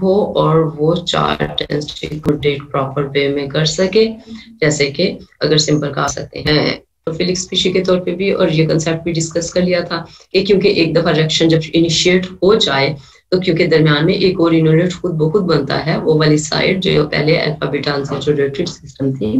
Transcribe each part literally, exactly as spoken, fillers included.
हो और वो चार्ट एंड स्टिक को डेट प्रॉपर वे में कर सके। जैसे कि अगर सिंपल कहा सकते हैं फिलिक स्पीशी के तौर पे भी, और ये कंसेप्ट भी डिस्कस कर लिया था कि क्योंकि एक दफा रिएक्शन जब इनिशिएट हो जाए तो क्योंकि दरमियान में एक और इनोलेट खुद ब खुद बनता है, वो वाली साइड जो पहले अल्फा बीटा अनसैचुरेटेड सिस्टम थी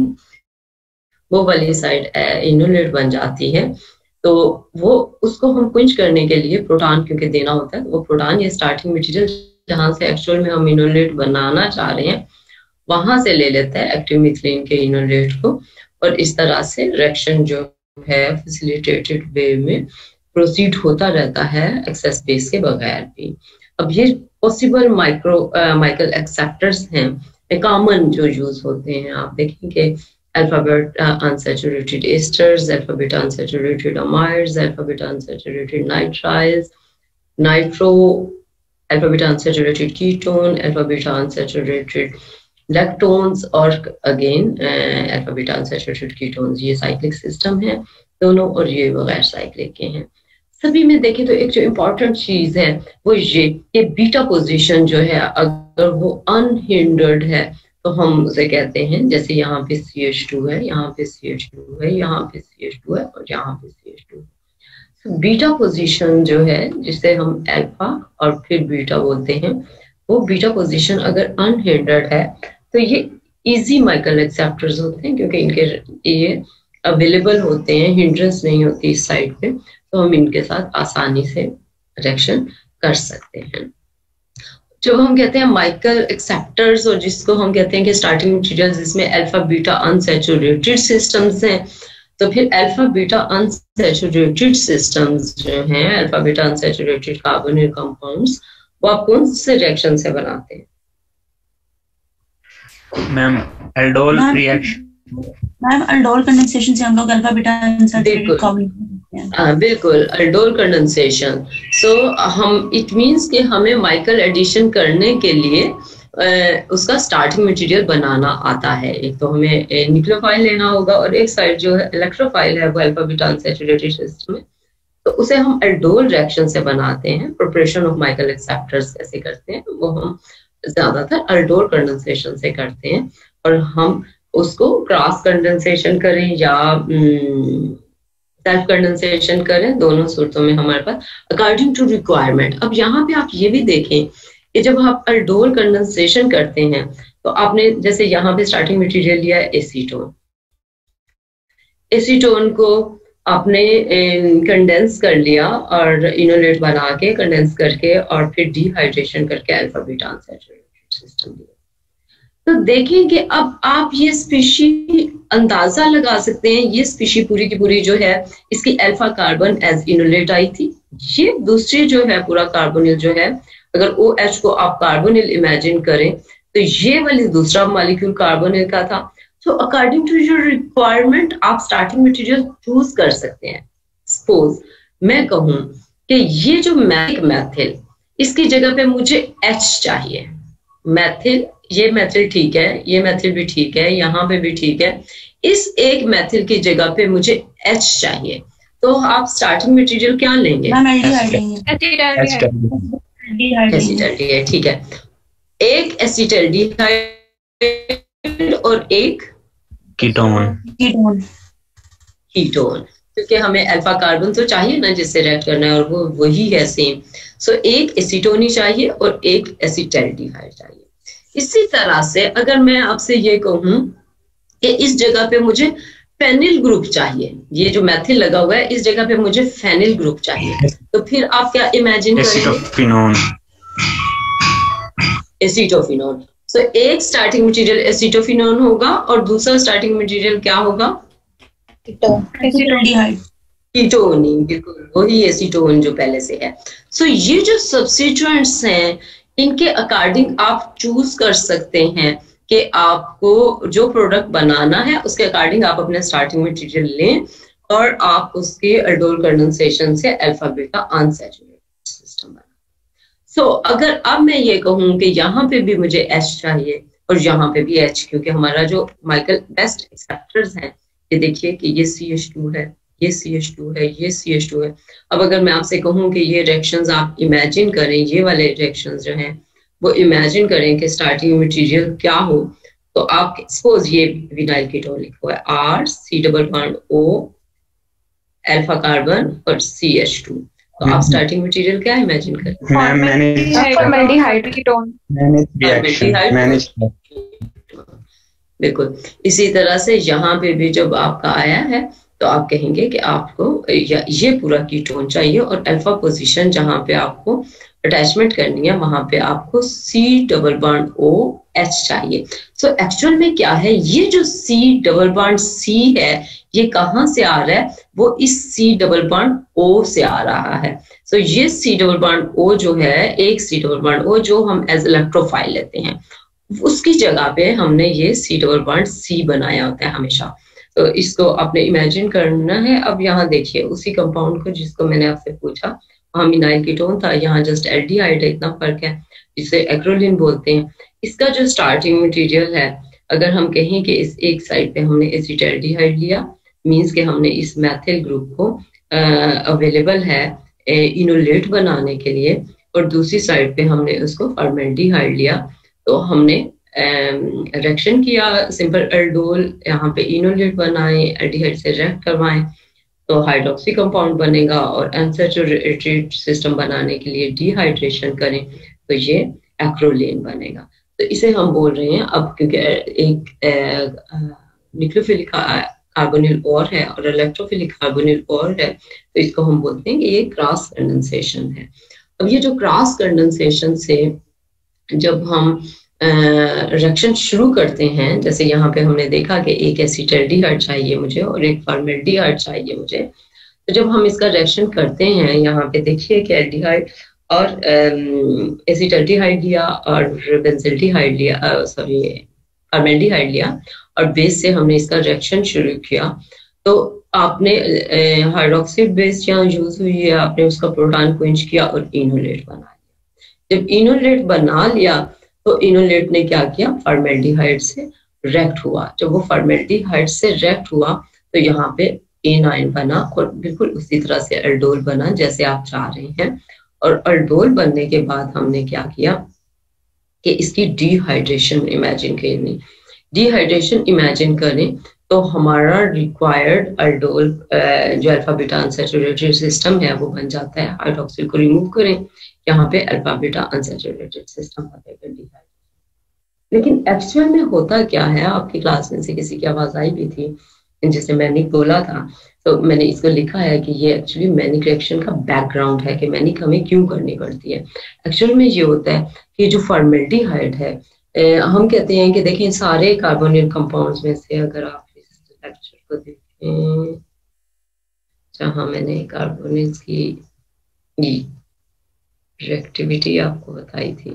वो वाली साइड इनोलेट बन जाती है। तो वो उसको हम क्विंच करने के लिए प्रोटॉन क्योंकि देना होता है, वो प्रोटॉन ये स्टार्टिंग मटेरियल जहां से एक्चुअल में हम इनोलेट बनाना चाह रहे हैं वहां से ले लेता है एक्टिव मिथिलीन के इनोलेट को, और इस तरह से रिएक्शन जो है फैसिलिटेटेड वे में प्रोसीड होता रहता है एक्सेस बेस के बगैर भी। अब ये पॉसिबल माइक्रो माइकल एक्सेप्टर्स हैं कॉमन जो यूज होते हैं, आप देखेंगे alpha beta unsaturated esters, alpha beta unsaturated amides, alpha beta unsaturated nitriles, nitro, alpha beta unsaturated ketone, alpha beta unsaturated lactones और again alpha beta unsaturated ketones. ये cyclic system है दोनों, और ये बगैर साइक्लिक के हैं। सभी में देखें तो एक जो इम्पोर्टेंट चीज है वो ये कि बीटा पोजीशन जो है अगर वो अनहिंडर्ड है तो हम उसे कहते हैं, जैसे यहाँ पे सी एच टू है, यहाँ पे सी एच टू है, यहाँ पे सी एच टू है और यहाँ पे सी एच टू है। so, बीटा पोजीशन जो है जिसे हम अल्फा और फिर बीटा बोलते हैं, वो बीटा पोजीशन अगर अनहिंडर्ड है तो ये इजी माइकल एक्सेप्टर्स होते हैं क्योंकि इनके ये अवेलेबल होते हैं, हिंड्रेंस नहीं होती इस साइड पे, तो हम इनके साथ आसानी से रिएक्शन कर सकते हैं। जब हम कहते हैं माइकल एक्सेप्टर्स और जिसको हम कहते हैं कि स्टार्टिंग मटेरियल जिसमें अल्फा बीटा अनसैचुरेटेड सिस्टम्स हैं, तो फिर अल्फा बीटा अनसैचुरेटेड सिस्टम्स जो हैं, alpha beta unsaturated carbonyl compounds, वो आप कौन से रिएक्शन से बनाते हैं? Ma'am aldol reaction. Ma'am aldol condensation से हम लोग अल्फा बीटा अनसैचुरेटेड कार्बोनिल। हाँ बिल्कुल, अल्डोल कंडेंसेशन। सो हम इट मींस कि हमें माइकल एडिशन करने के लिए आ, उसका स्टार्टिंग मटेरियल बनाना आता है। एक तो हमें न्यूक्लियोफाइल लेना होगा और एक साइड जो है इलेक्ट्रोफाइल है वो अल्फा बीटा अनसैचुरेटेड सिस्टम है, तो उसे हम अल्डोल रिएक्शन से बनाते हैं। प्रिपरेशन ऑफ माइकल एक्सेप्टर्स कैसे करते हैं वो हम ज्यादातर अल्डोल कंडेंसेशन से करते हैं, और हम उसको क्रॉस कंडेंसेशन करें या सेल्फ कंडेंसेशन करें, दोनों सूरतों में हमारे पास अकॉर्डिंग टू रिक्वायरमेंट। अब यहाँ पे आप ये भी देखें कि जब आप अल्डोल कंडेंसेशन करते हैं तो आपने जैसे यहाँ पे स्टार्टिंग मटेरियल लिया है एसीटोन, एसीटोन को आपने कंडेंस कर लिया और इनोलेट बना के कंडेंस करके और फिर डिहाइड्रेशन करके अल्फा बीटा अनसैचुरेटेड सिस्टम लिया। तो देखें कि अब आप ये स्पीशी अंदाजा लगा सकते हैं, ये स्पीशी पूरी की पूरी जो है इसकी अल्फा कार्बन एज इनोलेट आई थी, ये दूसरी जो है पूरा कार्बोनिल जो है, अगर ओ एच को आप कार्बोनिल इमेजिन करें तो ये वाली दूसरा मॉलिक्यूल कार्बोनिल का था। So according to your requirement आप स्टार्टिंग मटेरियल चूज कर सकते हैं। सपोज मैं कहूं कि ये जो मैथिक मैथिल, इसकी जगह पे मुझे एच चाहिए, मैथिल, ये मैथिल ठीक है, ये मैथिल भी ठीक है, यहाँ पे भी ठीक है, इस एक मैथिल की जगह पे मुझे एच चाहिए, तो आप स्टार्टिंग मटेरियल क्या लेंगे? एसिटाल्डिहाइड, ठीक है, एक एसिटाल्डिहाइड और एक कीटोन कीटोन कीटोन क्योंकि हमें अल्फा कार्बन तो चाहिए ना जिससे रिएक्ट करना है, और वो वही है सेम। सो एक एसीटोन ही चाहिए और एक एसिटाल्डिहाइड चाहिए। इसी तरह से अगर मैं आपसे ये कहूं कि इस जगह पे मुझे फेनिल ग्रुप चाहिए, ये जो मैथिल लगा हुआ है इस जगह पे मुझे फेनिल ग्रुप चाहिए, तो फिर आप क्या इमेजिन एसिटोफिनोन एसिटोफिनोन। सो एक स्टार्टिंग मटेरियल एसिटोफिनोन होगा और दूसरा स्टार्टिंग मटेरियल क्या होगा? एसिटाल्डिहाइड, कीटोन, बिल्कुल वही एसीटोन जो पहले से है। सो so, ये जो सब्स्टिट्यूएंट्स हैं इनके अकॉर्डिंग आप चूज कर सकते हैं कि आपको जो प्रोडक्ट बनाना है उसके अकॉर्डिंग आप अपने स्टार्टिंग मटेरियल लें और आप उसके अल्डोल कंडेंसेशन से अल्फा बीटा अनसैचुरेटेड सिस्टम बनाएं। सो अगर अब मैं ये कहूं कि यहाँ पे भी मुझे एच चाहिए और यहाँ पे भी एच, क्योंकि हमारा जो माइकल बेस्ट एक्सेप्टर्स हैं, ये देखिए कि ये सी एच टू है, ये सी एच टू है, ये सी एच टू है। अब अगर मैं आपसे कहूं कि ये रिएक्शंस आप इमेजिन करें, ये वाले रिएक्शंस जो हैं वो इमेजिन करें कि स्टार्टिंग मटेरियल क्या हो, तो आप सपोज ये विनाइल कीटोन लिखा हुआ है R C double bond O alpha carbon और सी एच टू, तो आप स्टार्टिंग मटेरियल क्या इमेजिन करें? मैम मैंने फॉर्मेल्डिहाइड कीटोन मैंने रिएक्शन मैंने बिल्कुल इसी तरह से यहाँ पे भी जब आपका आया है तो आप कहेंगे कि आपको ये पूरा कीटोन चाहिए और अल्फा पोजीशन जहाँ पे आपको अटैचमेंट करनी है वहां पे आपको C double bond O H चाहिए। सो so, एक्चुअल में क्या है, ये जो सी डबल बॉन्ड सी है ये कहाँ से आ रहा है, वो इस सी डबल बॉन्ड ओ से आ रहा है। सो so, ये सी डबल बॉन्ड ओ जो है, एक सी डबल बॉन्ड ओ जो हम एज इलेक्ट्रोफाइल लेते हैं, उसकी जगह पे हमने ये सी डबल बॉन्ड सी बनाया होता है हमेशा। तो इसको आपने इमेजिन करना है। अब यहाँ देखिए उसी कंपाउंड को जिसको मैंने आपसे पूछा, वहाँ मिनाइल कीटोन था, यहाँ जस्ट एल्डिहाइड है, इतना फर्क है, जिसे एक्रोलिन बोलते हैं। इसका जो स्टार्टिंग मटेरियल है, अगर हम कहें कि इस एक साइड पे हमने एसिटाल्डिहाइड लिया, मींस कि हमने इस मैथिल ग्रुप को अवेलेबल है इनोलेट बनाने के लिए, और दूसरी साइड पे हमने उसको फॉर्मेल्डिहाइड लिया, तो हमने रिएक्शन किया, सिंपल एल्डोल यहाँ पे इनोलेट बनाए, एल्डिहाइड से रिएक्ट करवाएं तो हाइड्रोक्सी कंपाउंड बनेगा, और अनसैचुरेटेड सिस्टम बनाने के लिए डिहाइड्रेशन करें तो ये एक्रोलेन बनेगा। तो इसे हम बोल रहे हैं, अब क्योंकि एक न्यूक्लियोफिलिक कार्बोनिल और है और इलेक्ट्रोफिलिक कार्बोनिल और है, तो इसको हम बोलते हैं कि ये क्रॉस कंडेंसेशन है। अब ये जो क्रॉस कंडेंसेशन से जब हम रिएक्शन शुरू करते हैं, जैसे यहाँ पे हमने देखा कि एक एसिटाल्डिहाइड चाहिए मुझे और एक फॉर्मेल्डिहाइड चाहिए मुझे, तो जब हम इसका रिएक्शन करते हैं, यहाँ पे देखिए कि एल्डिहाइड और एसिटाल्डिहाइड लिया और बेंजल्डिहाइड लिया, सॉरी फॉर्मेल्डिहाइड लिया, और बेस से हमने इसका रिएक्शन शुरू किया, तो आपने हाइड्रोक्सी बेस यहाँ यूज हुई है, आपने उसका प्रोटॉन क्विंच किया और इनोलेट बना लिया। जब इनोलेट बना लिया तो इनोलेट ने क्या किया, फॉर्मेल्डिहाइड से रिएक्ट हुआ। जब वो फॉर्मेल्डिहाइड से रिएक्ट हुआ तो यहाँ पे एनाइन बना और बिल्कुल उसी तरह से अल्डोल बना जैसे आप चाह रहे हैं। और अल्डोल बनने के बाद हमने क्या किया कि इसकी डिहाइड्रेशन इमेजिन करनी। डिहाइड्रेशन इमेजिन करें तो हमारा रिक्वायर्ड अल्डोल जो अल्फा बीटा अनसैचुरेटेड सिस्टम है वो बन जाता है। हाइड्रोक्सिल को रिमूव करें, यहाँ पे अल्फा बीटा अनसैचुरेटेड सिस्टम बनेगा। लेकिन एक्चुअल में होता क्या है, आपकी क्लास में से किसी की आवाज आई भी थी जिसे मैनिक बोला था, तो मैंने इसको लिखा है कि ये एक्चुअली मैनिक रिएक्शन का बैकग्राउंड है कि मैनिक हमें क्यों करनी पड़ती है। एक्चुअल में ये होता है कि जो फॉर्मेल्डिहाइड है, हम कहते हैं कि देखें सारे कार्बोनिल कंपाउंड्स में से, अगर आप इस लेक्चर को देखें जहाँ मैंने कार्बोनिल की रिएक्टिविटी आपको बताई थी,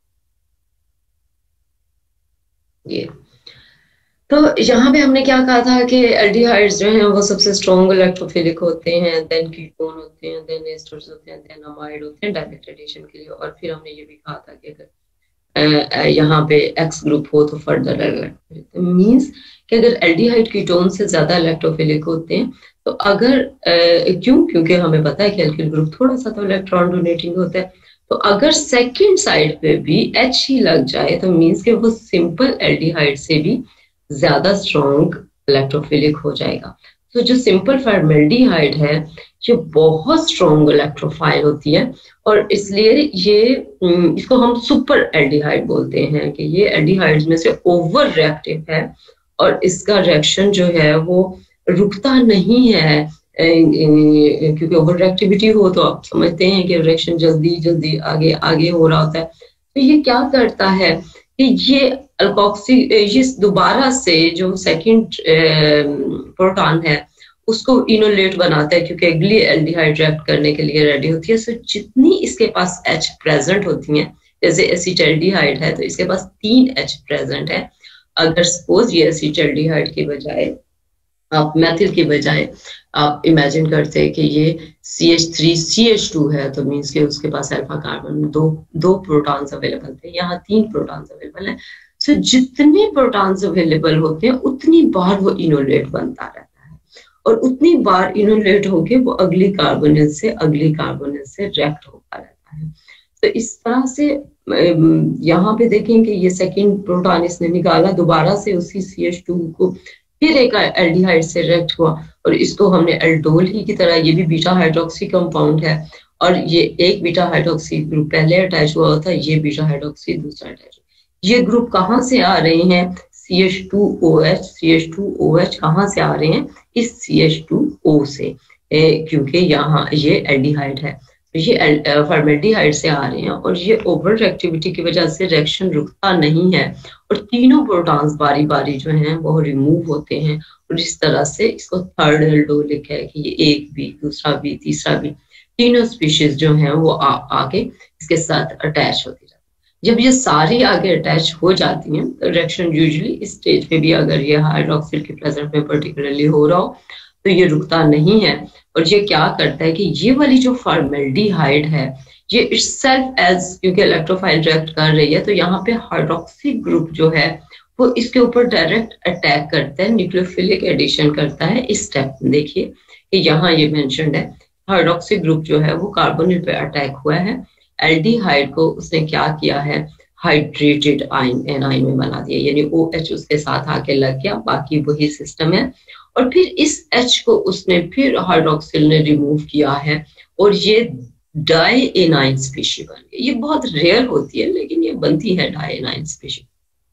ये तो यहाँ पे हमने क्या कहा था कि एल्डिहाइड्स जो हैं वो सबसे स्ट्रॉन्ग इलेक्ट्रोफिलिक होते हैं, देन कीटोन होते हैं, देन एस्टर्स होते हैं, देन अमाइड होते हैं डायरेक्ट एडिशन के लिए। और फिर हमने ये भी कहा था कि अगर यहाँ पे एक्स ग्रुप हो तो फर्दर इलेक्ट्रोफिलिक, मींस कि अगर एल्डिहाइड कीटोन से ज्यादा इलेक्ट्रोफिलिक होते हैं तो अगर uh, क्यों क्योंकि हमें पता है कि एल्किल ग्रुप थोड़ा सा तो इलेक्ट्रॉन डोनेटिंग होता है, तो अगर सेकेंड साइड पे भी एच ही लग जाए तो मींस कि वो सिंपल एल्डिहाइड से भी ज्यादा स्ट्रॉन्ग इलेक्ट्रोफिलिक हो जाएगा। तो जो सिंपल फॉर्मेल्डिहाइड है ये बहुत स्ट्रॉन्ग इलेक्ट्रोफाइल होती है, और इसलिए ये इसको हम सुपर एल्डिहाइड बोलते हैं कि ये एल्डिहाइड्स में से ओवर रिएक्टिव है और इसका रिएक्शन जो है वो रुकता नहीं है, क्योंकि ओवर रिएक्टिविटी हो तो आप समझते हैं कि रिएक्शन जल्दी जल्दी आगे आगे हो रहा होता है। तो ये क्या करता है कि ये अल्कोक्सी ये दोबारा से जो सेकंड प्रोटॉन है उसको इनोलेट बनाता है, क्योंकि अगली एल्डिहाइड रिएक्ट करने के लिए रेडी होती है। सो जितनी इसके पास H प्रेजेंट होती हैं, जैसे एसिटाल्डिहाइड है तो इसके पास तीन H प्रेजेंट है। अगर सपोज ये एसिटाल्डिहाइड की बजाय आप मैथिल की बजाय आप इमेजिन करते हैं कि ये C H three C H two है, तो मीन्स के उसके पास अल्फा कार्बन दो दो प्रोटॉन्स अवेलेबल थे, यहाँ तीन प्रोटॉन्स अवेलेबल है। सो जितने प्रोटॉन्स अवेलेबल होते हैं उतनी बार वो इनोलेट बनता रहता है, और उतनी बार इनोलेट होके वो अगली कार्बोनिल से अगली कार्बोनिल से रिएक्ट होता रहता है। तो इस तरह से यहाँ पे देखें कि ये सेकंड प्रोटॉन इसने निकाला, दोबारा से उसी सी एच टू को फिर एक एल्डिहाइड से रिएक्ट हुआ और इसको हमने एल्डोल ही की तरह, ये भी बीटा हाइड्रोक्सी कंपाउंड है और ये एक बीटा हाइड्रोक्सी ग्रुप पहले अटैच हुआ था, ये बीटा हाइड्रोक्सी दूसरा अटैच। ये ग्रुप कहाँ से आ रहे हैं? C H two O H, C H two O H कहाँ से आ रहे हैं? इस सी एच टू ओ से, ए, क्योंकि यहाँ ये एल्डिहाइड है, ये फॉर्मेल्डिहाइड से आ रहे हैं और ये ओवर रिएक्टिविटी की वजह से रिएक्शन रुकता नहीं है और तीनों प्रोटॉन्स बारी बारी जो हैं वो रिमूव होते हैं और इस तरह से इसको थर्ड एल्डोल लिखा है कि ये एक भी, दूसरा भी, तीसरा भी, तीनों स्पीशीज जो हैं वो आ, आगे इसके साथ अटैच होती जाती है। जब ये सारी आगे अटैच हो जाती हैं तो रिएक्शन यूजुअली इस स्टेज पे भी अगर ये हाइड्रोक्सिल के प्रेजेंस में पर्टिकुलरली हो रहा हो तो ये रुकता नहीं है और ये क्या करता है कि ये वाली जो फॉर्मेल्डिहाइड है ये इटसेल्फ एज, क्योंकि इलेक्ट्रोफाइल रिएक्ट कर रही है तो यहाँ पे हाइड्रोक्सी ग्रुप जो है वो इसके ऊपर डायरेक्ट अटैक करता है, न्यूक्लियोफिलिक एडिशन करता है। इस स्टेप में देखिए कि यहाँ ये मेंशन्ड है, हाइड्रोक्सी ग्रुप जो है वो कार्बोनिल पे अटैक हुआ है, एल्डिहाइड को उसने क्या किया है, हाइड्रेटेड आयन एनाइन में बना दिया, यानी ओ एच उसके साथ आके लग गया, बाकी वही सिस्टम है। और फिर इस H को उसने फिर हाइड्रोक्सिल ने रिमूव किया है और ये डाई एनाइन स्पीशी बन गई। ये बहुत रेयर होती है लेकिन ये बनती है डाई एनाइन स्पीशी।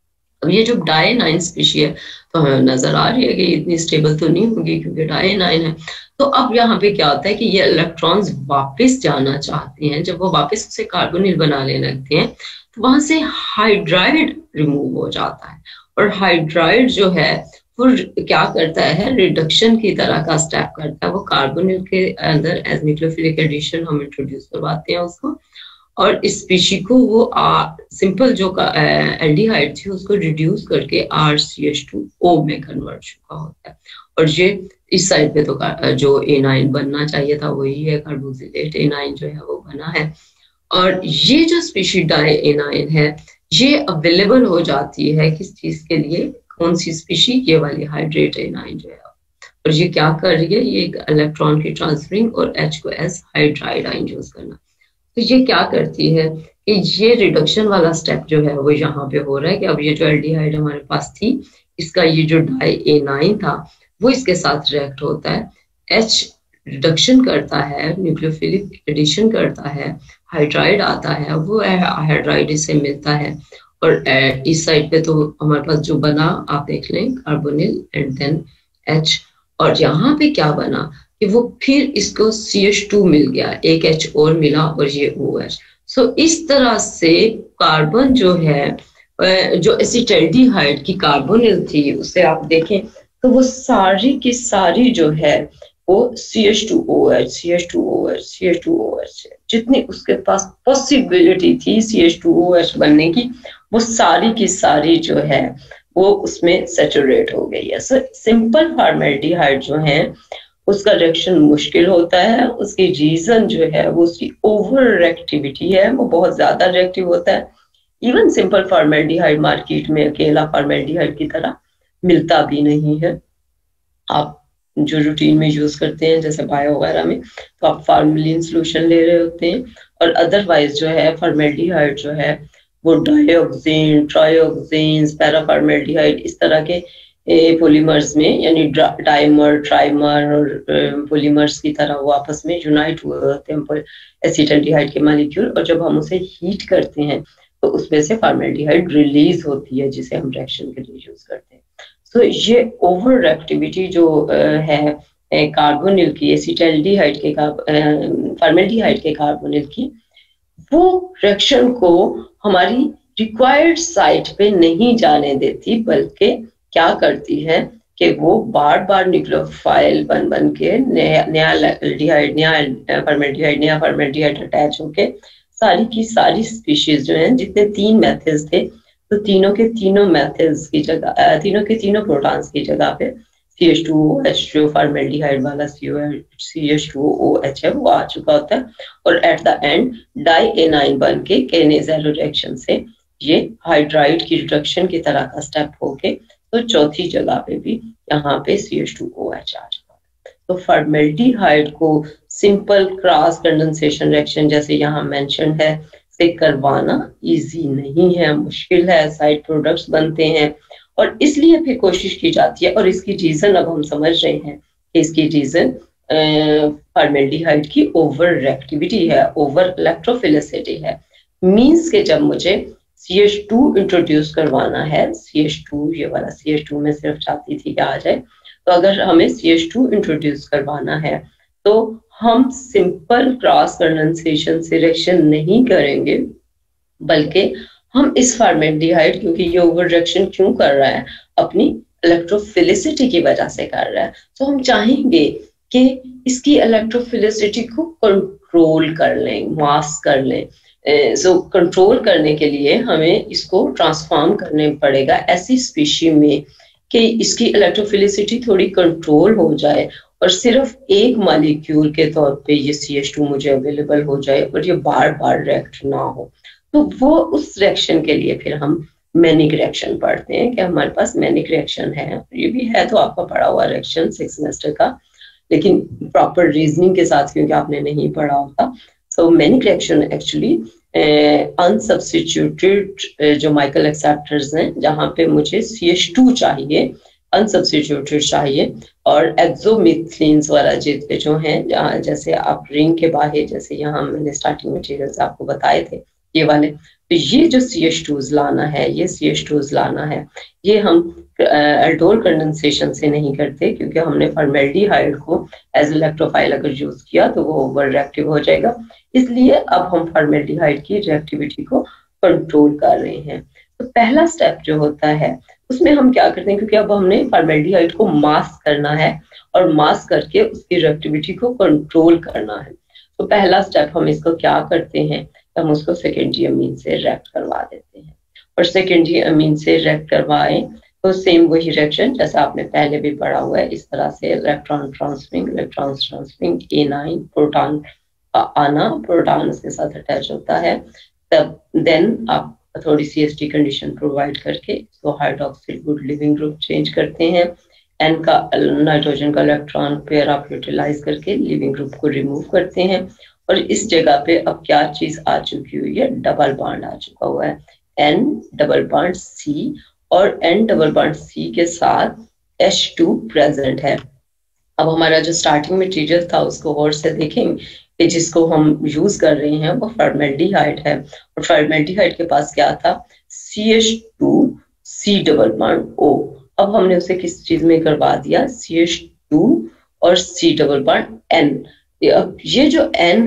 अब ये जो डाई एनाइन स्पीशी है तो हमें नजर आ रही है कि इतनी स्टेबल तो नहीं होगी क्योंकि डाई एनाइन है। तो अब यहाँ पे क्या होता है कि ये इलेक्ट्रॉन्स वापस जाना चाहते हैं, जब वो वापस उसे कार्बोनिल बनाने लगते हैं तो वहां से हाइड्राइड रिमूव हो जाता है और हाइड्राइड जो है वो क्या करता है, रिडक्शन की तरह का स्टेप करता है। वो कार्बोनिल के अंदर एज न्यूक्लियोफिलिक एडिशन हम इंट्रोड्यूस करवाते हैं उसको और इस स्पीशी को वो आ, सिंपल जो एल्डिहाइड थी उसको रिड्यूस करके R C H two O में कन्वर्ट चुका होता है और ये इस साइड पे तो जो एनाइन बनना चाहिए था वही है, कार्बोक्सिलेट एनाइन जो है वो बना है। और ये जो स्पीशी डाई एनाइन है ये अवेलेबल हो जाती है किस चीज के लिए, कौन सी स्पीशी, ये वाली हाइड्रेट एनाइन जो है। और ये क्या कर रही है, ये एक इलेक्ट्रॉन की ट्रांसफरिंग और H को एज हाइड्राइड आयन यूज करना। तो ये क्या करती है कि ये रिडक्शन वाला स्टेप जो है वो यहाँ पे हो रहा है कि अब ये जो एल्डिहाइड हमारे पास थी इसका ये जो डाई एनाइन था वो इसके साथ रिएक्ट होता है, H रिडक्शन करता है, न्यूक्लियोफिलिक एडिशन करता है, हाइड्राइड आता है, वो हाइड्राइड इससे मिलता है और इस साइड पे तो हमारे पास जो बना आप देख लें कार्बोनिल एंड देन H। और यहाँ पे क्या बना कि वो फिर इसको सी एच टू मिल गया, एक H और मिला और ये O H। सो इस तरह से कार्बन जो है जो एसिटल्डिहाइड की कार्बोनिल थी उसे आप देखें तो वो सारी की सारी जो है वो C H two O H, C H two O H, C H two O H है। जितनी उसके पास पॉसिबिलिटी थी C H two O H बनने की वो सारी की सारी जो है वो उसमें सैचुरेट हो गई है। सो सिंपल फॉर्मेल्डिहाइड जो है उसका रिएक्शन मुश्किल होता है, उसकी रीजन जो है वो उसकी ओवर रिएक्टिविटी है, वो बहुत ज्यादा रिएक्टिव होता है। इवन सिंपल फॉर्मेल्डिहाइड मार्केट में अकेला फॉर्मेल्डिहाइड की तरह मिलता भी नहीं है। आप जो रूटीन में यूज करते हैं जैसे बायो वगैरह में तो आप फार्मेलिन सोल्यूशन ले रहे होते हैं और अदरवाइज जो है फॉर्मेल्डिहाइड जो है वो डायोक्सिन, ट्रायोक्सिन, पैराफॉर्मेल्डिहाइड इस तरह के पॉलीमर्स में यानी डाइमर, ट्राइमर और पॉलीमर्स की तरह वो आपस में यूनाइट हुए होते हैं एसिटल्डिहाइड के मॉलिक्यूल और जब हम उसे हीट करते हैं तो उसमें से फॉर्मेल्डिहाइड रिलीज होती है जिसे हम रिएक्शन के लिए यूज करते हैं। तो ये ओवर रिएक्टिविटी जो है कार्बोनिल की, एसिटल्डिहाइड के फॉर्मेल्डिहाइड के कार्बोनिल की, वो रिएक्शन को हमारी रिक्वायर्ड साइट पे नहीं जाने देती बल्कि क्या करती है कि वो बार बार न्यूक्लियोफाइल बन बन के नया नया एल्डिहाइड, नया फॉर्मेल्डिहाइड, नया फॉर्मेल्डिहाइड अटैच होके सारी की सारी स्पीशीज जो हैं, जितने तीन मेथड्स थे तो तीनों के तीनों मेथड्स की जगह, तीनों के तीनों प्रोटॉन्स की जगह पे C H two O H जो फॉर्मेल्डिहाइड वाला C H two O H है वो आ चुका होता है और एट द एंड डाई एनाइन बन के केनेज़ेलो रिएक्शन से ये हाइड्राइड की रिडक्शन की तरह का स्टेप होके तो चौथी जगह पे भी यहाँ पे C H two O H आ चुका है। तो फॉर्मेल्डिहाइड को सिंपल क्रॉस कंडेंसेशन रिएक्शन जैसे यहाँ मेंशन है से करवाना इजी नहीं है, मुश्किल है, साइड प्रोडक्ट्स बनते हैं और इसलिए फिर कोशिश की जाती है। और इसकी रीजन अब हम समझ रहे हैं कि इसकी रीजन फॉर्मेल्डिहाइड की ओवर रिएक्टिविटी है, ओवर इलेक्ट्रोफिलिसिटी है। मींस के जब मुझे सी एच टू इंट्रोड्यूस करवाना है, सी एच टू ये वाला सी एच टू में सिर्फ चाहती थी कि आ जाए, तो अगर हमें सी एच टू इंट्रोड्यूस करवाना है तो हम सिंपल क्रॉस कंडेंसेशन से रिएक्शन नहीं करेंगे, बल्कि हम इस फॉर्मेल्डिहाइड, क्योंकि ये ओवर रिएक्शन क्यों कर रहा है, अपनी इलेक्ट्रोफिलिसिटी की वजह से कर रहा है, तो हम चाहेंगे कि इसकी इलेक्ट्रोफिलिसिटी को कंट्रोल कर लें, मास्क कर लें। सो so, कंट्रोल करने के लिए हमें इसको ट्रांसफॉर्म करने पड़ेगा ऐसी स्पीशी में कि इसकी इलेक्ट्रोफिलिसिटी थोड़ी कंट्रोल हो जाए और सिर्फ एक मॉलिक्यूल के तौर पे ये सी एच टू मुझे अवेलेबल हो जाए और ये बार बार रिएक्ट ना हो। तो वो उस रिएक्शन के लिए फिर हम मैनिक रिएक्शन पढ़ते हैं कि हमारे पास मैनिक रिएक्शन है। ये भी है तो आपका पढ़ा हुआ रिएक्शन सिक्स सेमेस्टर का, लेकिन प्रॉपर रीजनिंग के साथ क्योंकि आपने नहीं पढ़ा होता। So Mannich reaction actually unsubstituted जो माइकल एक्सेप्टर्स हैं, जहाँ पे मुझे सी एच टू चाहिए, अनसब्स्टिट्यूटेड चाहिए, और एक्सोमिथिलीन्स वाला जो हैं, जहाँ जैसे आप रिंग के बाहर, जैसे यहाँ मैंने स्टार्टिंग मटेरियल्स आपको बताए थे ये वाले, तो ये जो सी एच टूज लाना है, ये सी एच टूज लाना है, ये हम एल्डोल कंडेंसेशन से नहीं करते, क्योंकि हमने फॉर्मेल्डिहाइड को एज इलेक्ट्रोफाइल अगर यूज किया तो वो ओवर रिएक्टिव हो जाएगा। इसलिए अब हम फॉर्मेल्डिहाइड की रिएक्टिविटी को कंट्रोल कर रहे हैं। तो पहला स्टेप जो होता है उसमें हम क्या करते हैं, क्योंकि अब हमने फॉर्मेल्डिहाइड को मास्क करना है और मास्क करके उसकी रिएक्टिविटी को कंट्रोल करना है। तो पहला स्टेप हम इसको क्या करते हैं, हम उसको सेकेंडरी अमीन से रिएक्ट करवा देते हैं, और सेकेंडरी अमीन से रिएक्ट करवाएं तो सेम वही रिएक्शन जैसा आपने पहले भी पढ़ा हुआ है, इस तरह से electron transferring, electron transferring amine, proton आना, प्रोटॉन उसके साथ अटैच होता है, तब देन आप थोड़ी सी एस टी कंडीशन प्रोवाइड करके इसको hydroxyl good leaving group change करते हैं, एन का नाइट्रोजन का इलेक्ट्रॉन पेयर आप यूटिलाइज करके लिविंग ग्रुप को रिमूव करते हैं, और इस जगह पे अब क्या चीज आ चुकी हुई है, डबल बॉन्ड आ चुका हुआ है, एन डबल बॉन्ड सी, और एन डबल बॉन्ड सी के साथ एच टू प्रेजेंट है। अब हमारा जो स्टार्टिंग मटेरियल था उसको और से देखेंगे कि जिसको हम यूज कर रहे हैं वो फॉर्मेल्डिहाइड है, और फॉर्मेल्डिहाइड के पास क्या था, C H two C double bond O. अब हमने उसे किस चीज में करवा दिया, सी एच टू और सी डबल बॉन्ड एन। ये जो N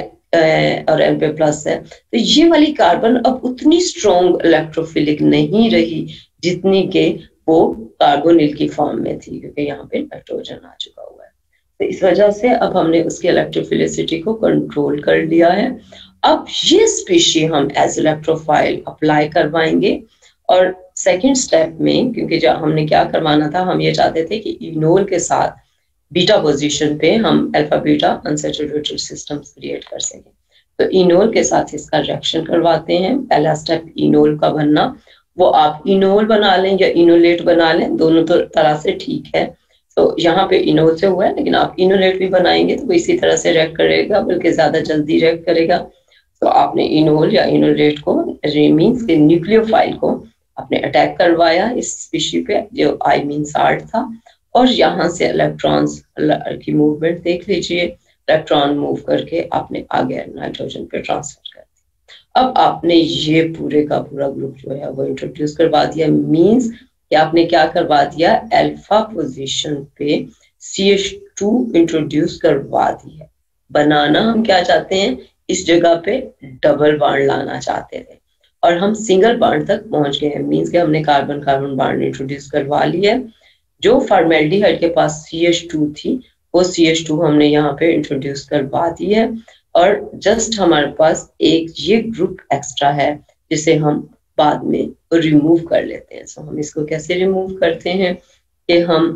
है और N पे प्लस है, तो ये वाली कार्बन अब उतनी स्ट्रॉन्ग इलेक्ट्रोफिलिक नहीं रही जितनी के वो कार्बोनिल की फॉर्म में थी, क्योंकि यहाँ पे नाइट्रोजन आ चुका हुआ है। तो इस वजह से अब हमने उसकी इलेक्ट्रोफिलिसिटी को कंट्रोल कर लिया है। अब ये स्पीशी हम एज इलेक्ट्रोफाइल अप्लाई करवाएंगे, और सेकेंड स्टेप में, क्योंकि जो हमने क्या करवाना था, हम ये चाहते थे कि इनोल के साथ बीटा पोजीशन पे हम alpha beta unsaturated systems create कर सकें, तो इनोल के साथ इसका रिएक्शन करवाते हैं। पहला स्टेप इनोल का बनना, वो आप इनोल बना लें या इनोलेट बना लें, दोनों तो तरह से ठीक है। तो यहाँ पे इनोल से हुआ है, लेकिन आप इनोलेट भी बनाएंगे तो वो इसी तरह से रिएक्ट करेगा, बल्कि ज्यादा जल्दी रिएक्ट करेगा। तो आपने इनोल या इनोलेट को, मीन्स के न्यूक्लियोफाइल को आपने अटैक करवाया इस स्पीशी पे, जो आई मीन साठ था, और यहाँ से इलेक्ट्रॉन्स की मूवमेंट देख लीजिए, इलेक्ट्रॉन मूव करके आपने आगे नाइट्रोजन पे ट्रांसफर कर दिया। अब आपने ये पूरे का पूरा ग्रुप जो है वो इंट्रोड्यूस करवा दिया, मींस कि आपने क्या करवा दिया, अल्फा पोजीशन पे सी एच टू इंट्रोड्यूस करवा दी है। बनाना हम क्या चाहते हैं, इस जगह पे डबल बॉन्ड लाना चाहते थे, और हम सिंगल बॉन्ड तक पहुंच गए हैं, मींस कि हमने कार्बन कार्बन बॉन्ड इंट्रोड्यूस करवा लिया है। जो फॉर्मेल्डिहाइड के पास सी एच टू थी, वो सी एच टू हमने यहाँ पे इंट्रोड्यूस करवा दी है, और जस्ट हमारे पास एक ये ग्रुप एक्स्ट्रा है जिसे हम बाद में रिमूव कर लेते हैं। सो हम इसको कैसे रिमूव करते हैं कि हम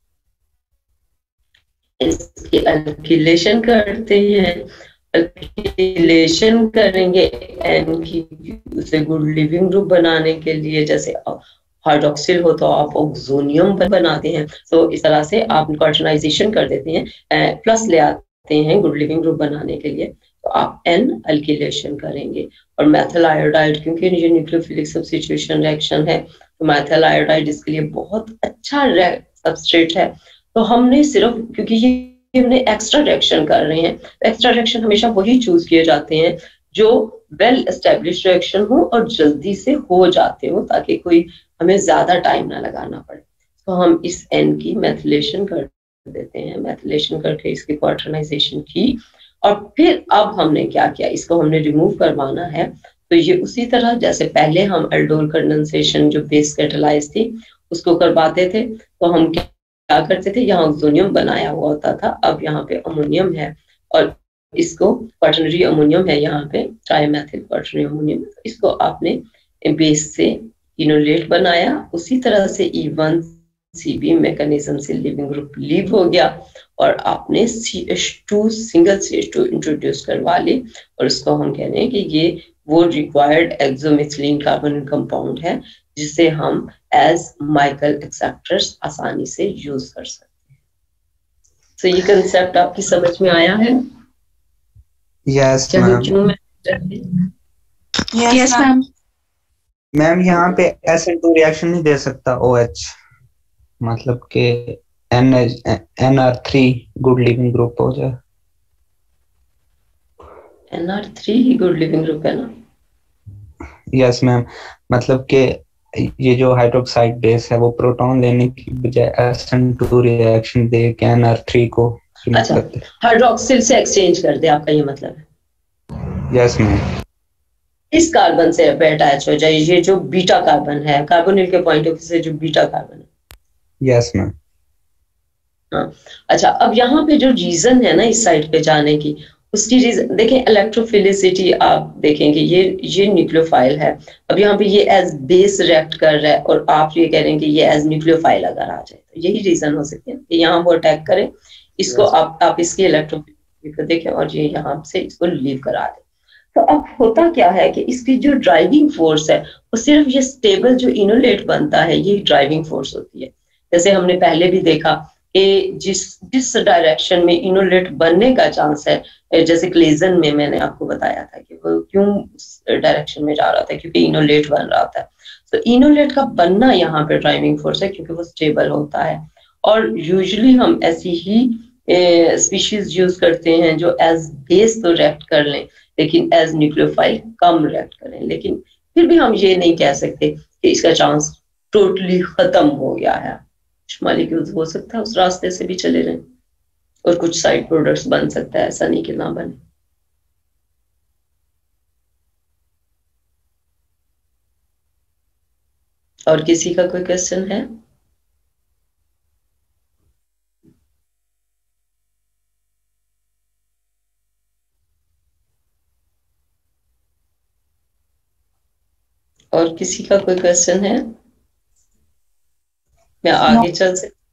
इसकी एल्किलेशन करते हैं, एल्किलेशन करेंगे एन की, उसे गुड लिविंग ग्रुप बनाने के लिए, जैसे हाइड्रोक्सिल हो तो आप ऑक्सोनियम बनाते हैं, तो इस तरह से आप क्वार्टनाइजेशन कर देते हैं, प्लस ले आते हैं गुड लिविंग ग्रुप बनाने के लिए। तो आप एन अल्किलेशन करेंगे। और मैथिल आयोडाइड, क्योंकि ये न्यूक्लियोफिलिक सब्स्टिट्यूशन रिएक्शन है, तो मैथिल आयोडाइड इसके लिए बहुत अच्छा सबस्ट्रेट है। तो हमने सिर्फ, क्योंकि ये हमने एक्स्ट्रा रिएक्शन कर रहे हैं, एक्स्ट्रा रिएक्शन हमेशा वही चूज किए जाते हैं जो वेल एस्टेब्लिश्ड रिएक्शन हो और जल्दी से हो जाते हो, ताकि कोई हमें ज्यादा टाइम ना लगाना पड़े। तो हम इस एन की मैथिलेशन कर देते हैं, मैथिलेशन करके इसकी क्वार्टरनाइजेशन की, और फिर अब हमने क्या किया, इसको हमने रिमूव करवाना है। तो ये उसी तरह जैसे पहले हम एल्डोल कंडेंसेशन जो बेस कैटालाइज थी उसको करवाते थे, तो हम क्या करते थे, यहाँ ऑक्सोनियम बनाया हुआ होता था, अब यहाँ पे अमोनियम है और इसको क्वाटरनरी अमोनियम है, यहाँ पे ट्राइमेथिल क्वाटरनरी अमोनियम, इसको आपने बेस से इनोलेट बनाया। उसी तरह से E one C B mechanism से लिविंग ग्रुप लीव हो गया और आपने C H two single C H two introduce करवा ली, और इसको हम कह रहे हैं कि ये वो रिक्वायर्ड एक्सोमिथिलीन कार्बोनिल कंपाउंड है जिसे हम एज माइकल एक्सेप्टर्स आसानी से यूज कर सकते हैं। तो so, ये कंसेप्ट आपकी समझ में आया है? Yes ma'am. Yes ma'am. Ma'am यहाँ पे एस एन टू रिएक्शन नहीं दे सकता OH, मतलब कि N N R three good leaving group हो जाए। एन आर थ्री ही गुड लिविंग ग्रुप है ना? यस मैम, मतलब कि ये जो हाइड्रोक्साइड बेस है वो प्रोटॉन लेने की बजाय एस एन टू रिएक्शन दे के एन आर थ्री को अच्छा हाइड्रोक्सिल से एक्सचेंज कर दे, आपका ये मतलब है? Yes ma'am. इस कार्बन से अटैच हो जाए, ये जो बीटा कार्बन है, कार्बोनिल के पॉइंट ऑफ व्यू से जो बीटा कार्बन है। Yes ma'am. हाँ अच्छा, अब यहाँ पे जो रीजन है ना इस साइड पे जाने की, उसकी रीजन देखें, इलेक्ट्रोफिलिसिटी आप देखेंगे, ये ये न्यूक्लियोफाइल है, अब यहाँ पे ये एज बेस रिएक्ट कर रहा है और आप ये कह रहे हैं कि ये एज न्यूक्लियोफाइल अगर आ जाए, तो यही रीजन हो सकते हैं कि यहाँ वो अटैक करे इसको, आप आप इसकी इलेक्ट्रोफिलिसिटी को देखें और ये यहाँ से इसको लीव करा दे। तो अब होता क्या है कि इसकी जो ड्राइविंग फोर्स है वो सिर्फ ये स्टेबल जो इनोलेट बनता है ये ड्राइविंग फोर्स होती है। जैसे हमने पहले भी देखा कि जिस जिस डायरेक्शन में इनोलेट बनने का चांस है, जैसे क्लेजन में मैंने आपको बताया था कि वो क्यों उस डायरेक्शन में जा रहा था, क्योंकि इनोलेट बन रहा था। तो इनोलेट का बनना यहाँ पे ड्राइविंग फोर्स है क्योंकि वो स्टेबल होता है। और यूजुअली हम ऐसी ही स्पीशीज यूज करते हैं जो एज बेस तो रिएक्ट कर लें लेकिन एज न्यूक्लियोफाइल कम रिएक्ट करें, लेकिन फिर भी हम ये नहीं कह सकते कि इसका चांस टोटली खत्म हो गया है। मॉलिक्यूल्स हो सकता है उस रास्ते से भी चले जाएं और कुछ साइड प्रोडक्ट्स बन सकता है, ऐसा नहीं कि ना बने। और किसी का कोई क्वेश्चन है? और किसी का कोई क्वेश्चन है? मैं आगे no. चल सकती?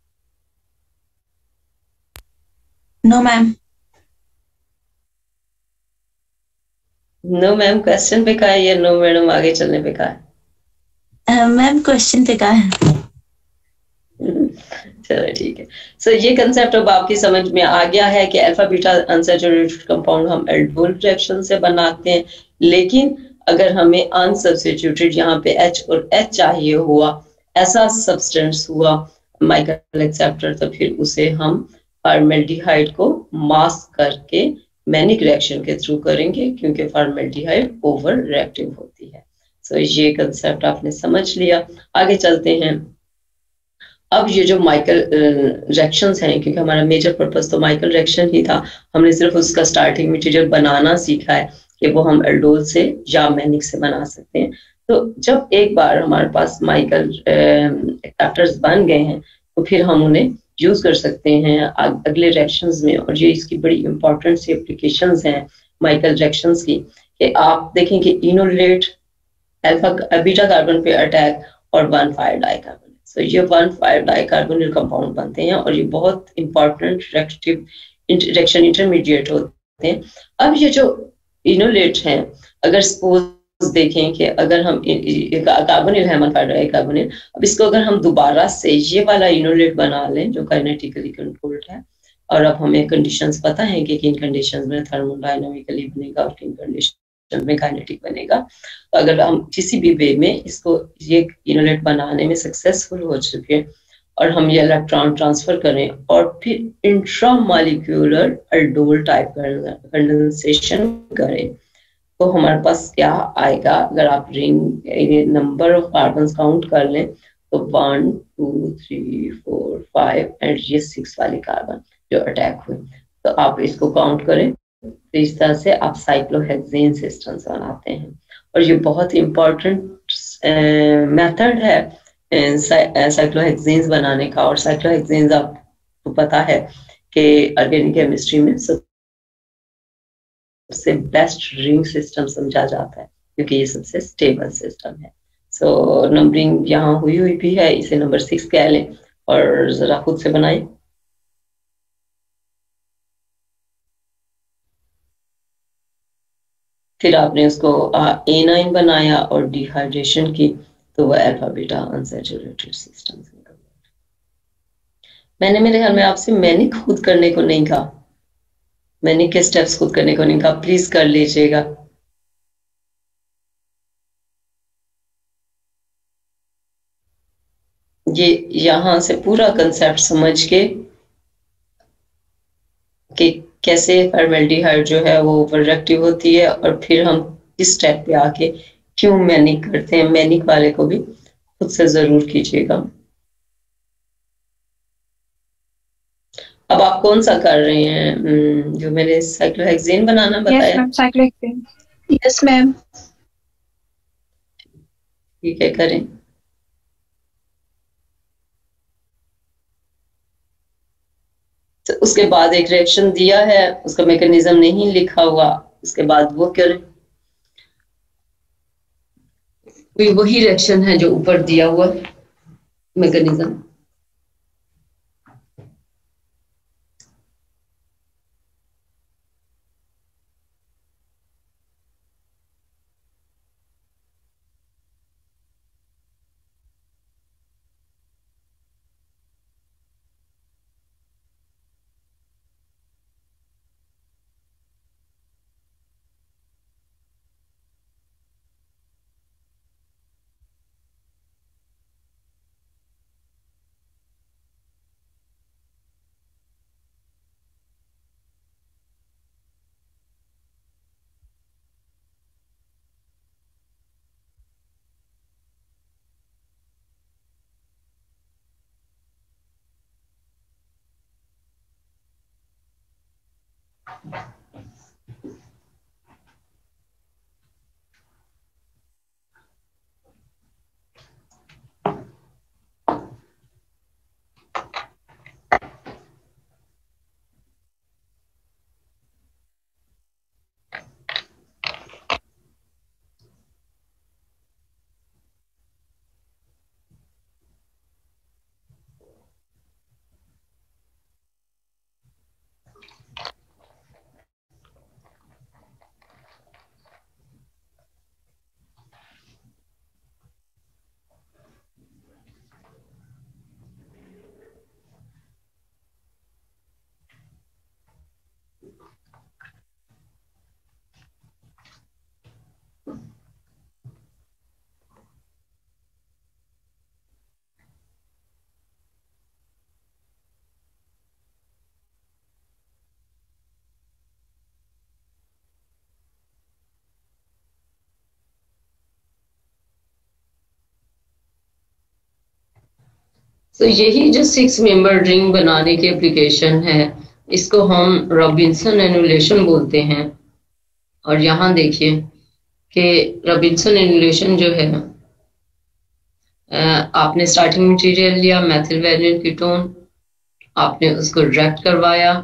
No ma'am. No ma'am question पे कहा है या नो मैडम आगे चलने पे कहा है? मैम क्वेश्चन पे कहा है। चलो ठीक है। सो so, ये कंसेप्ट अब आपकी समझ में आ गया है कि अल्फा बीटा अनसैचुरेटेड कंपाउंड हम एल्डोल रिएक्शन से बनाते हैं, लेकिन अगर हमें अनसब्स्टिट्यूटेड यहाँ पे H और H चाहिए हुआ ऐसा सब्सटेंस हुआ माइकल एक्सेप्टर, तो फिर उसे हम फॉर्मेल्डिहाइड को मास्क करके मैनिक रिएक्शन के थ्रू करेंगे क्योंकि फॉर्मेल्डिहाइड ओवर रिएक्टिव होती है। सो so, ये कंसेप्ट आपने समझ लिया। आगे चलते हैं। अब ये जो माइकल रिएक्शंस हैं, क्योंकि हमारा मेजर पर्पस तो माइकल रिएक्शन ही था, हमने सिर्फ उसका स्टार्टिंग मटेरियल बनाना सीखा है कि वो हम एल्डोल से या मैनिक से बना सकते हैं। तो जब एक बार हमारे पास माइकल एक्सेप्टर्स बन गए हैं तो फिर हम उन्हें यूज कर सकते हैं अगले रिएक्शंस में। और ये इसकी बड़ी इंपॉर्टेंट सी एप्लीकेशंस हैं माइकल रिएक्शंस की, कि आप देखें कि इनोलेट अल्फा बीटा कार्बन पे अटैक और वन फाइव डाइकार्बोनिल, सो ये वन फाइव डाइकार्बोनिल कंपाउंड बनते हैं और ये बहुत इंपॉर्टेंट रिएक्टिव रिएक्शन इंटरमीडिएट होते हैं। अब ये जो इनोलेट हैं, अगर सपोज देखें कि अगर हम कार्बोनिल है वन फाइव डाइकार्बोनिल, अब इसको अगर हम दोबारा से ये वाला इनोलेट बना लें जो काइनेटिकली कंट्रोल्ड है, और अब हमें कंडीशंस पता है कि किन कंडीशंस में थर्मोडायनामिकली बनेगा और किन कंडीशन में काइनेटिक बनेगा। तो अगर हम किसी भी वे में इसको ये इनोलेट बनाने में सक्सेसफुल हो चुके और हम ये इलेक्ट्रॉन ट्रांसफर करें और फिर इंट्रामॉलिक्यूलर अल्डोल टाइप कंडेंसेशन करें, तो हमारे पास क्या आएगा? अगर आप ring number of carbon count कर लें तो one two three four five and ये सिक्स वाली कार्बन जो अटैक हुई, तो आप इसको काउंट करें। तो इस तरह से आप साइक्लोहेक्सेन सिस्टम्स बनाते हैं और ये बहुत इंपॉर्टेंट मेथड है साइक्लोहेक्सेन्स बनाने का। और साइक्लोहेक्सेन्स आपको पता है कि ऑर्गेनिक केमिस्ट्री में सबसे बेस्ट रिंग सिस्टम समझा जाता है क्योंकि ये सबसे स्टेबल सिस्टम है। सो so, नंबरिंग यहाँ हुई हुई भी है, इसे नंबर सिक्स कह लें और जरा खुद से बनाएं। फिर आपने उसको ए नाइन बनाया और डिहाइड्रेशन की, तो वह अल्फा बीटा अनसैचुरेटेड सिस्टम। मैंने मेरे ख्याल में आपसे मैंने खुद करने को नहीं कहा, मैंने के स्टेप्स खुद करने को नहीं कहा, प्लीज कर लीजिएगा। ये यहां से पूरा कंसेप्ट समझ के कि कैसे फॉर्मेल्डिहाइड जो है वो ओवर रिएक्टिव होती है और फिर हम इस स्टेप पे आके क्यों मैनिक करते हैं, मैनिक वाले को भी खुद से जरूर कीजिएगा। अब आप कौन सा कर रहे हैं जो मैंने साइक्लोहेक्सेन बनाना बताया? Yes ma'am, cyclohexane. Yes ma'am. ठीक है, करें। तो उसके बाद एक रिएक्शन दिया है, उसका मैकेनिज्म नहीं लिखा हुआ, उसके बाद वो करें। वही रिएक्शन है जो ऊपर दिया हुआ मैकेनिज्म। तो यही जो सिक्स मेंबर रिंग बनाने की एप्लीकेशन है, इसको हम रॉबिन्सन एनुलेशन बोलते हैं। और यहाँ देखिए कि रॉबिन्सन एनुलेशन जो है, आपने स्टार्टिंग मटेरियल लिया मैथिल वैलिन कीटोन, आपने उसको रिएक्ट करवाया,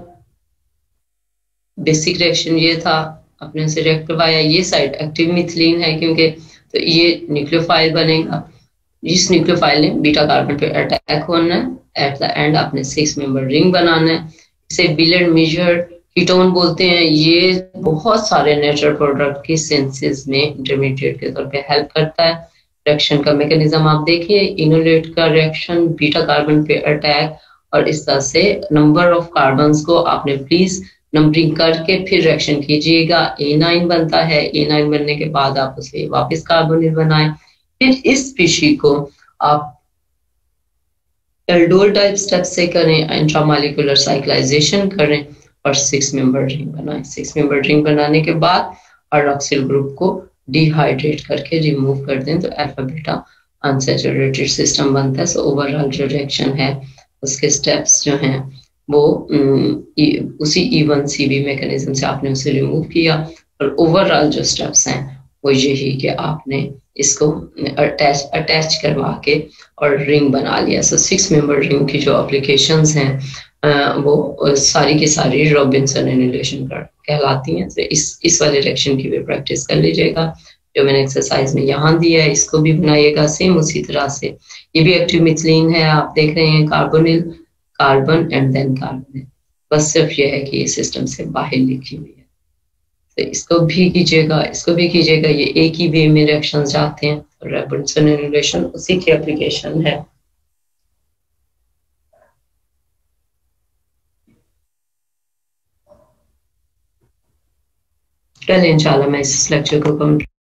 बेसिक रिएक्शन ये था, आपने उसे रिएक्ट करवाया। ये साइड एक्टिव मिथिलीन है क्योंकि, तो ये न्यूक्लियोफाइल बनेगा। इस न्यूक्लियोफाइल ने बीटा कार्बन पे अटैक होना है, एट द एंड आपने सिक्स मेंबर रिंग बनाना है। इसे बिलेंड मेजर कीटोन बोलते हैं। ये बहुत सारे नेचुरल प्रोडक्ट की सिंथेसिस में इंटरमीडिएट के तौर पे हेल्प करता है। रिएक्शन का मैकेनिज्म आप देखिए, इनोलेट का रिएक्शन, बीटा कार्बन पे अटैक और इस तरह से नंबर ऑफ कार्बन्स को आपने प्लीज नंबरिंग करके फिर रिएक्शन कीजिएगा। ए नाइन बनता है, ए नाइन बनने के बाद आप उसे वापस कार्बोनिल बनाएं। फिर इस स्पीशी को आप एल्डोल टाइप स्टेप से करें, इंट्रामॉलिक्यूलर साइक्लाइजेशन करें और सिक्स मेंबर रिंग बनाएं। सिक्स मेंबर रिंग बनाने के बाद हाइड्रॉक्सिल ग्रुप को डिहाइड्रेट करके रिमूव कर दें तो अल्फा बीटा अनसैचुरेटेड सिस्टम बनता है। सो ओवरऑल जो रिएक्शन है उसके स्टेप्स जो हैं वो उसी E one C B mechanism से आपने उसे रिमूव किया और ओवरऑल जो स्टेप्स हैं वो यही कि आपने इसको अटैच अटैच करवा के और रिंग बना लिया। सो सिक्स मेंबर रिंग की जो एप्लीकेशंस हैं वो सारी की सारी रॉबिन्सन एनिलेशन कहलाती हैं। तो इस इस वाले रिएक्शन की भी प्रैक्टिस कर लीजिएगा जो मैंने एक्सरसाइज में यहाँ दिया है, इसको भी बनाइएगा सेम उसी तरह से। ये भी एक्टिव मिथिलीन है, आप देख रहे हैं carbonyl carbon and then carbonyl, बस सिर्फ ये है कि ये सिस्टम से बाहर लिखी हुई है। तो इसको भी कीजिएगा, इसको भी कीजिएगा, ये एक ही वे में रिएक्शन जाते हैं। रॉबिन्सन एनिलेशन उसी की एप्लीकेशन है। कल इंशाल्लाह मैं इस लेक्चर को